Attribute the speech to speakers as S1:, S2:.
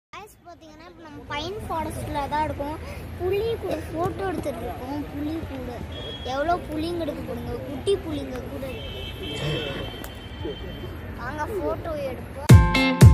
S1: பார்த்தீங்கன்னா இப்போ நம்ம பைன் ஃபாரஸ்ட்டில் தான் இருக்கோம். புலி கூட ஃபோட்டோ எடுத்துகிட்டு இருக்கோம். புலி கூட எவ்வளோ புலிங்க எடுக்க போடுங்க, குட்டி புலிங்க கூட இருக்கு. வாங்க ஃபோட்டோ எடுப்போம்.